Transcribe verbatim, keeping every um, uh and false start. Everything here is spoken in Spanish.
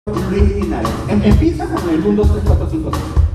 Luis Linares. Em- Empieza con el uno, dos, tres, cuatro, cinco, seis.